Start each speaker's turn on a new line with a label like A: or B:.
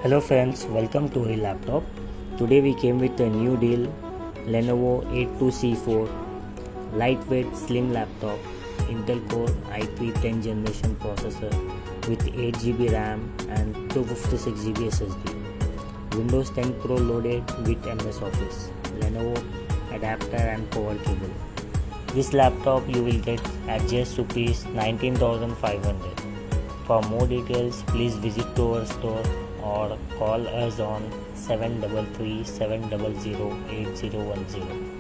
A: Hello friends, welcome to a laptop. Today we came with a new deal, Lenovo 82C4 lightweight slim laptop, Intel Core i3 10th generation processor with 8GB RAM and 256GB SSD. Windows 10 Pro loaded with MS Office, Lenovo adapter and power cable. This laptop you will get at just Rs 19,500. For more details, please visit to our store or call us on 733 700 8010.